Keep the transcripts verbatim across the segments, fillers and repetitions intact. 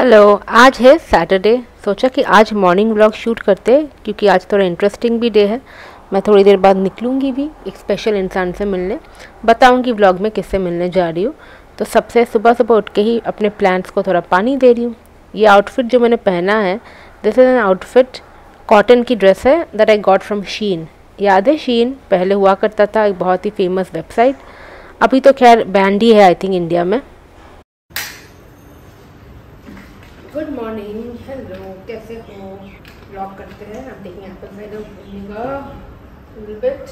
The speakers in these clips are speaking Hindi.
हेलो, आज है सैटरडे। सोचा कि आज मॉर्निंग व्लॉग शूट करते क्योंकि आज थोड़ा इंटरेस्टिंग भी डे है। मैं थोड़ी देर बाद निकलूँगी भी एक स्पेशल इंसान से मिलने, बताऊँगी व्लॉग में किससे मिलने जा रही हूँ। तो सबसे सुबह सुबह उठ के ही अपने प्लांट्स को थोड़ा पानी दे रही हूँ। ये आउटफिट जो मैंने पहना है, this is an outfit, cotton की ड्रेस है that I got from Shein. याद है शीन पहले हुआ करता था, एक बहुत ही फेमस वेबसाइट। अभी तो खैर बैंड ही है आई थिंक इंडिया में। गुड मॉर्निंग, हेलो, कैसे हो? व्लॉग करते हैं। आप देखिए यहाँ पर मैंने घूमेगा little bit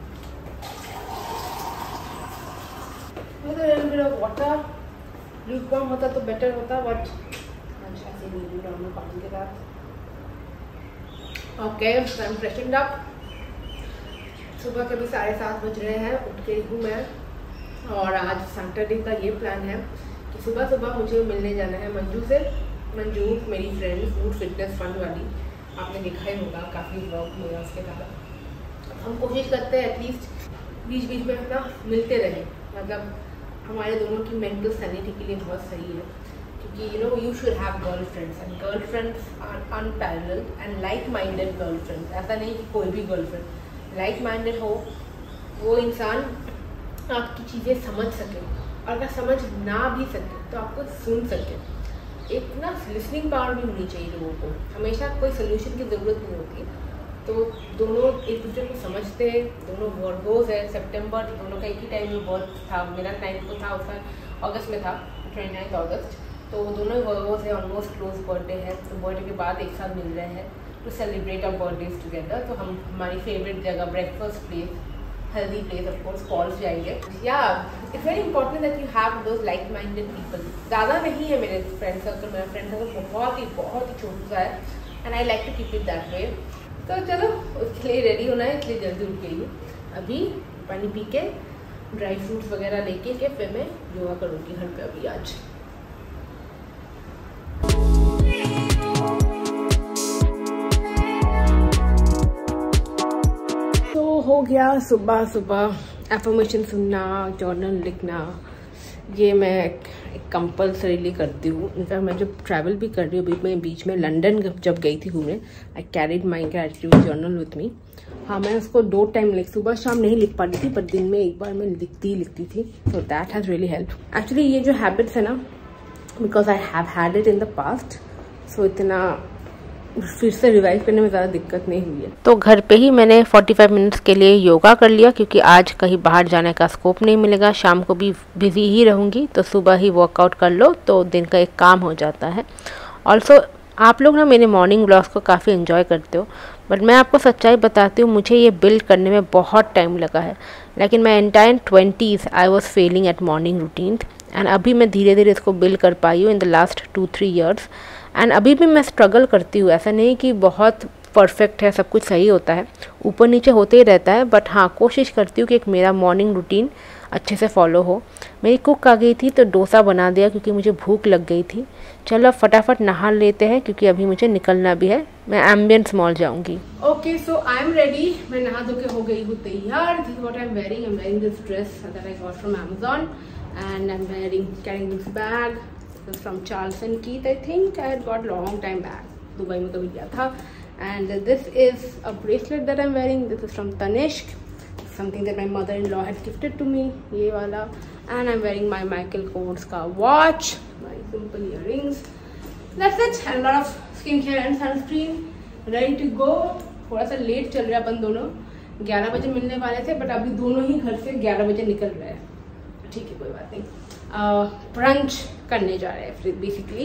little bit of water. Lukewarm होता तो बेटर होता, बट आज ऐसे नहीं नॉर्मल पानी के साथ। Okay, I am freshened up. सुबह के भी साढ़े सात बज रहे हैं, उठ के हूँ मैं। और आज सैटरडे का ये प्लान है कि सुबह सुबह मुझे मिलने जाना है मंजू से। मंजू मेरी फ्रेंड फूड फिटनेस फंड वाली, आपने देखा ही होगा काफ़ी व्लॉग हुआ उसके साथ। हम कोशिश करते हैं एटलीस्ट बीच बीच में अपना मिलते रहें, मतलब हमारे दोनों की मेंटल सैनिटी के लिए बहुत सही है। क्योंकि you know you should have girl friends and girl friends are unparalleled and like minded girl friends. ऐसा नहीं कि कोई भी गर्ल फ्रेंड लाइक माइंडेड हो, वो इंसान आपकी चीज़ें समझ सके, और अगर समझ ना भी सके तो आपको सुन सके। एक ना लिसनिंग पावर भी होनी चाहिए लोगों को। हमेशा कोई सोल्यूशन की ज़रूरत नहीं होती। तो दोनों एक दूसरे को समझते हैं। दोनों वर्गोज है, सितंबर दोनों का एक ही टाइम में बर्थ था। मेरा नाइन्थ को था, उसका अगस्त में था, ट्वेंटी नाइन्थ अगस्त। तो दोनों ही वर्गोज है, ऑलमोस्ट क्लोज बर्थडे है। तो बर्थडे के बाद एक साथ मिल रहे हैं to celebrate our birthdays together. तो हम हमारी फेवरेट जगह breakfast place, healthy place of course, कॉल्स जाएंगे। या it's very important that you have those like minded people. ज़्यादा नहीं है मेरे फ्रेंड सर्कल, मेरा फ्रेंड सर्कल बहुत ही बहुत ही छोटा सा है, and I like to keep it that way. तो चलो, उसके लिए रेडी होना है, इसलिए जल्दी उठ गई हूँ। अभी पानी पी के ड्राई फ्रूट्स वगैरह लेके के फिर मैं योगा करूँगी घर पे अभी आज। हो गया सुबह सुबह एफर्मेशन सुनना, जर्नल लिखना, ये मैं कंपल्सरीली करती हूँ। इनफैक्ट मैं जब ट्रैवल भी कर रही हूँ, बीच में बीच में लंदन जब गई थी घूमने, I carried my gratitude journal with me. हाँ, मैं उसको दो टाइम लिख, सुबह शाम नहीं लिख पाती थी, पर दिन में एक बार मैं लिखती ही लिखती थी। So that has really help. Actually ये जो हैबिट्स है ना, because I have had it in the past, so इतना फिर से रिवाइव करने में ज़्यादा दिक्कत नहीं हुई है। तो घर पे ही मैंने पैंतालीस मिनट्स के लिए योगा कर लिया, क्योंकि आज कहीं बाहर जाने का स्कोप नहीं मिलेगा। शाम को भी बिजी ही रहूँगी, तो सुबह ही वर्कआउट कर लो तो दिन का एक काम हो जाता है। ऑल्सो आप लोग ना मेरे मॉर्निंग व्लॉग्स को काफ़ी एंजॉय करते हो, बट मैं आपको सच्चाई बताती हूँ, मुझे ये बिल्ड करने में बहुत टाइम लगा है। लेकिन मैं entire twenties I was failing at morning routine, and अभी मैं धीरे धीरे इसको बिल्ड कर पाई हूँ in the last two three years. And अभी भी मैं स्ट्रगल करती हूँ, ऐसा नहीं कि बहुत परफेक्ट है, सब कुछ सही होता है, ऊपर नीचे होते ही रहता है। बट हाँ, कोशिश करती हूँ कि एक मेरा मॉर्निंग रूटीन अच्छे से फॉलो हो। मेरी कुक आ गई थी तो डोसा बना दिया, क्योंकि मुझे भूख लग गई थी। चलो अब फटाफट नहा लेते हैं, क्योंकि अभी मुझे निकलना भी है। मैं एम्बियंस मॉल जाऊँगी। Okay, so I am ready. मैं नहा धो के हो गई हूँ तैयार। This is what I am wearing. I am wearing this dress that I got from Amazon, and I am wearing carrying this bag from Charles and Keith. I think I had got long time back. Dubai में कभी लिया था. And this is a bracelet that I'm wearing. This is from Tanishq. Something that my mother-in-law had gifted to me. ये वाला. And I'm wearing my Michael Kors का watch. My simple earrings. That's it. And a lot of skincare and sunscreen. Ready to go. थोड़ा सा लेट चल रहा है अपन दोनों. ग्यारह बजे मिलने वाले थे, बट अभी दोनों ही घर से ग्यारह बजे निकल रहे हैं. ठीक है, कोई बात नहीं. ब्रंच uh, करने जा रहे हैं बेसिकली।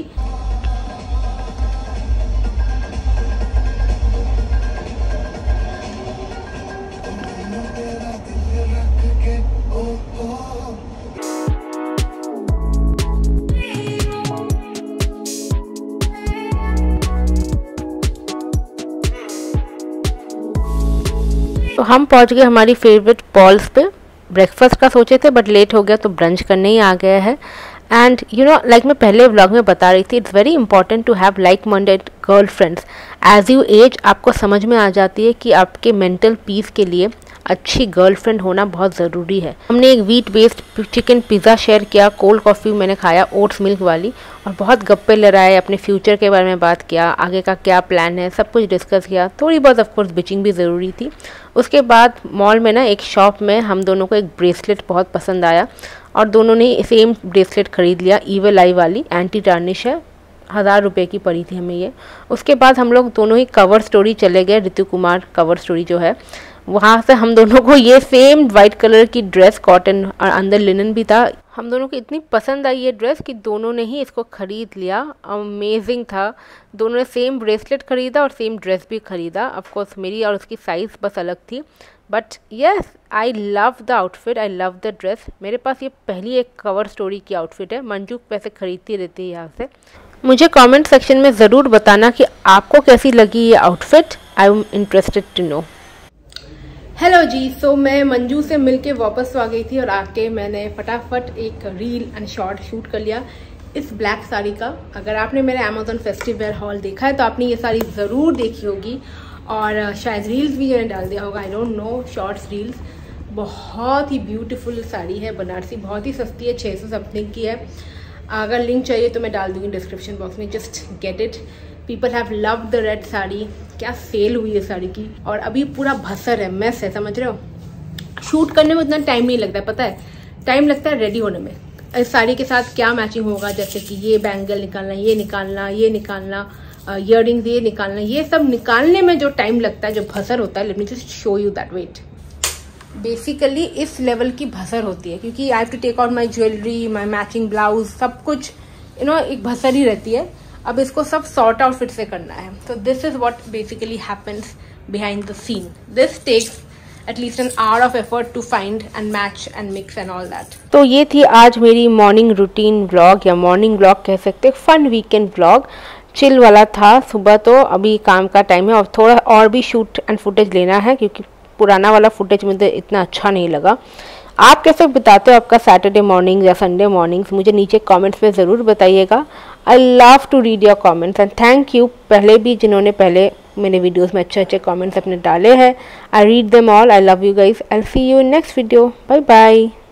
तो हम पहुंच गए हमारी फेवरेट पॉल्स पे। ब्रेकफास्ट का सोचे थे, बट लेट हो गया तो ब्रंच करने ही आ गया है। एंड यू नो, लाइक मैं पहले व्लॉग में बता रही थी, it's very important to have like minded girl friends. As you as आपको समझ में आ जाती है कि आपके मेंटल पीस के लिए अच्छी गर्लफ्रेंड होना बहुत ज़रूरी है। हमने एक wheat based chicken pizza share किया, कोल्ड कॉफ़ी मैंने खाया ओट्स मिल्क वाली, और बहुत गप्पे लड़ाए, अपने फ्यूचर के बारे में बात किया, आगे का क्या प्लान है, सब कुछ डिस्कस किया। थोड़ी बहुत ऑफकोर्स बिचिंग भी ज़रूरी थी। उसके बाद मॉल में ना एक शॉप में हम दोनों को एक ब्रेसलेट बहुत पसंद आया और दोनों ने सेम ब्रेसलेट ख़रीद लिया, ईवल आई वाली, एंटी टार्निश है, हज़ार रुपये की पड़ी थी हमें ये। उसके बाद हम लोग दोनों ही कवर स्टोरी चले गए, ऋतु कुमार कवर स्टोरी जो है, वहाँ से हम दोनों को ये सेम वाइट कलर की ड्रेस, कॉटन और अंदर लिनन भी था, हम दोनों को इतनी पसंद आई ये ड्रेस कि दोनों ने ही इसको ख़रीद लिया। अमेजिंग था। दोनों ने सेम ब्रेसलेट ख़रीदा और सेम ड्रेस भी ख़रीदा। ऑफकोर्स मेरी और उसकी साइज़ बस अलग थी, but yes I love the outfit, I love the dress. मेरे पास ये पहली एक कवर स्टोरी की आउटफिट है। मंजू पैसे खरीदती रहती है यहाँ से। मुझे कमेंट सेक्शन में ज़रूर बताना कि आपको कैसी लगी ये outfit. I am interested to know. Hello जी, सो so, मैं मंजू से मिलके वापस आ गई थी और आके मैंने फटाफट एक रील एंड शॉर्ट शूट कर लिया इस ब्लैक साड़ी का। अगर आपने मेरे अमेजोन फेस्टिव वेयर हॉल देखा है तो आपने ये साड़ी ज़रूर देखी होगी और शायद रील्स भी मैंने डाल दिया होगा, I don't know, shorts reels. बहुत ही ब्यूटीफुल साड़ी है, बनारसी, बहुत ही सस्ती है, छः सौ समथिंग की है। अगर लिंक चाहिए तो मैं डाल दूँगी डिस्क्रिप्शन बॉक्स में, just get it. People have love the red sari. क्या सेल हुई है साड़ी की, और अभी पूरा भसर है, मैस है, समझ रहे हो। शूट करने में उतना टाइम नहीं लगता है, पता है, टाइम लगता है रेडी होने में। इस साड़ी के साथ क्या मैचिंग होगा, जैसे कि ये बैंगल निकालना, ये निकालना, ये निकालना, ईयर रिंग्स ये निकालना, ये सब निकालने में जो टाइम लगता है, जो भसर होता है, let me just show you that. Wait, basically इस लेवल की भसर होती है, क्योंकि I have to take out my jewellery, my matching blouse, सब कुछ यू नो एक भसर ही रहती है। अब इसको सब सॉर्ट आउट फिट से करना है। तो this is what basically happens behind the scene. This takes at least an hour of effort to find and match and mix and all that. तो ये थी आज मेरी मॉर्निंग रूटीन व्लॉग, या मॉर्निंग व्लॉग कह सकते, फन वीकेंड व्लॉग। चिल वाला था सुबह, तो अभी काम का टाइम है और थोड़ा और भी शूट एंड फुटेज लेना है, क्योंकि पुराना वाला फुटेज मुझे इतना अच्छा नहीं लगा। आप कैसे बिताते हो आपका सैटरडे मॉर्निंग या संडे मॉर्निंग्स, मुझे नीचे कमेंट्स में ज़रूर बताइएगा। I love to read your comments and thank you पहले भी जिन्होंने पहले मेरे वीडियोस में अच्छे अच्छे कमेंट्स अपने डाले हैं। I read them all. I love you guys. I see you in next video. Bye bye.